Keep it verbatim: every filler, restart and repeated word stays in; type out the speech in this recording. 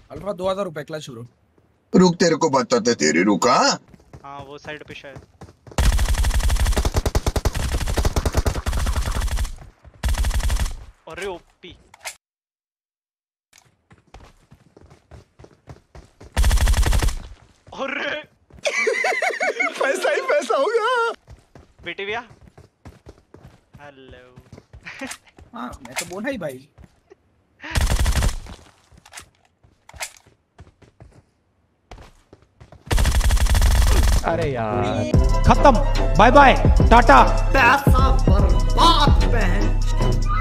Alpha दो हजार रुपए क्लच ब्रो। रुक तेरे को बताते तेरी रुक। हाँ हाँ वो साइड पे शायद। अरे ओपी। अरे पैसा ही पैसा होगा। बेटी भैया हेलो। हाँ मैं तो बोला ही भाई। अरे यार खत्म, बाय बाय टाटा। पैसा बर्बाद बहन।